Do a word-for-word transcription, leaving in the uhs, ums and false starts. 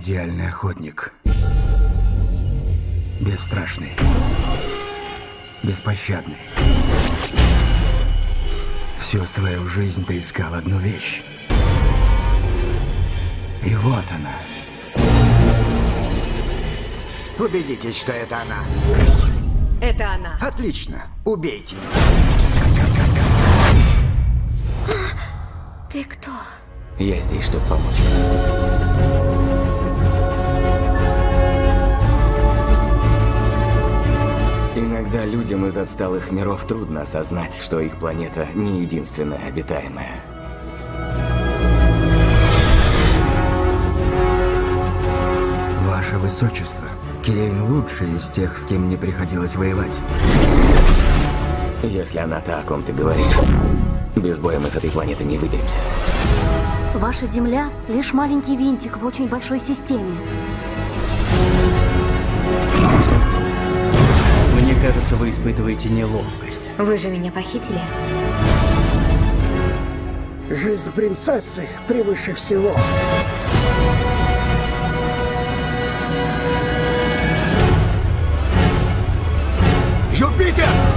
Идеальный охотник. Бесстрашный. Беспощадный. Всю свою жизнь ты искал одну вещь. И вот она. Убедитесь, что это она. Это она. Отлично. Убейте. Ты кто? Я здесь, чтобы помочь. Иногда людям из отсталых миров трудно осознать, что их планета не единственная обитаемая. Ваше Высочество, Кейн лучший из тех, с кем мне приходилось воевать. Если она та, о ком ты говоришь, без боя мы с этой планеты не выберемся. Ваша Земля — лишь маленький винтик в очень большой системе. Мне кажется, вы испытываете неловкость. Вы же меня похитили. Жизнь принцессы превыше всего. Юпитер!